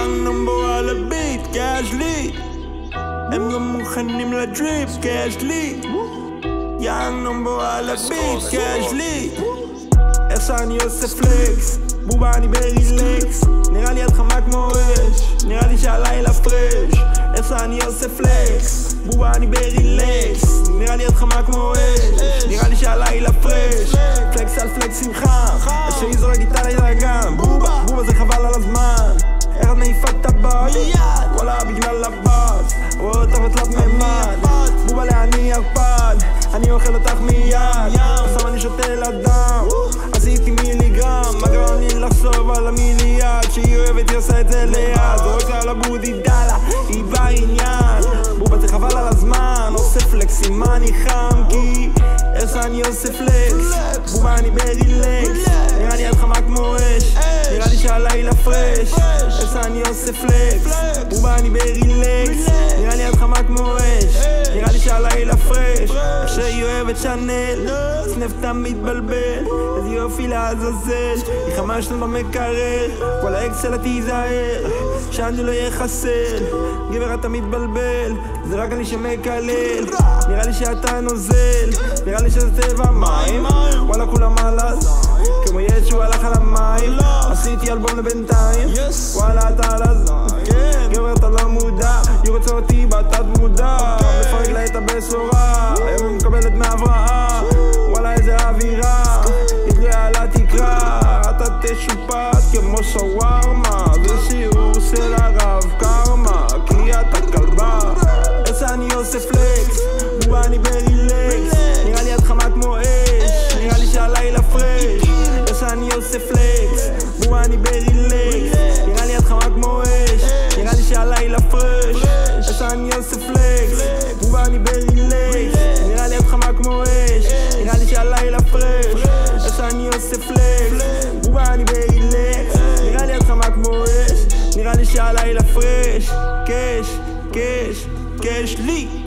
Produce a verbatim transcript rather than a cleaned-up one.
יאנג נמבו על הביט, קאש לי הם גם מוכנים לדריפ, קאש לי יאנג נמבו על הביט, קאש לי איך שאני עושה פלקס, בובה אני ברילקס, נראה לי את חמה כמו אש, נראה לי שהלילה פרש. איך שאני עושה פלקס, בובה אני ברילקס, נראה לי את חמה כמו אש, נראה לי שהלילה פרש. פלקס על פלקס עם חם, איך שהיא זורק איתה לידגם, בובה, בובה זה חבל על הזמן. איך את מעיפה את הבת, וואלה בגלל הבת, רואה אותך בתלת מימד, בובה לאני הרפד, אני אוכל אותך מיד, עכשיו אני שותה לדם, עשיתי מיליגרם, מה גרם לי לחשוב על המיליארד, שהיא אוהבת היא עושה את זה ליד, זורק לה לבודי דלה, היא בעניין, בובה זה חבל על הזמן, עושה פלקס עם אני חם, כי איך שאני עושה פלקס, בובה אני ברילקס, נראה לי את חמה כמו אש, נראה לי שהלילה פרש. איך שאני עושה פלקס, בובה אני ברילקס, נראה לי את חמה כמו אש, נראה לי שהלילה פרש. איך שהיא אוהבת שנל, סנף תמיד בלבל, איזה יופי לעזאזל, היא חמה שאתה לא מקרר, וואלה אקסלה תיזהר, שאני לא יהיה חסר, גבר אתה מתבלבל, זה רק אני שמקלל, נראה לי שאתה נוזל, נראה לי שזה טבע מים, וואלה כולם עלת, כמו ישו הלך על המים, עשיתי אלבום לבינתיים, וואלה אתה על הזמן, גבר אתה לא מודע, היא רוצה אותי בתת מודע, מפרק לה את הבשורה, היום היא מקבלת מהבראה, וואלה איזה אווירה, יש לי על התקרה, אתה תשופט כמו שווארמה, זה שיעור של הרב קרמה, כי אתה כלבה. איך שאני עושה פלקס, בובה אני ברילקס, נראה לי את חמה כמו אש, נראה לי שהלילה פרש. איך שאני עושה פלקס, בובה אני ברילקס, נראה לי את חמה כמו אש, נראה לי שהלילה פרש. איך שאני עושה פלקס, בובה אני ברילקס, נראה לי את חמה כמו אש, נראה לי שהלילה פרש. איך שאני עושה פלקס, בובה אני ברילקס, נראה לי את חמה כמו אש, נראה לי שהלילה פרש. קש, קש, קש לי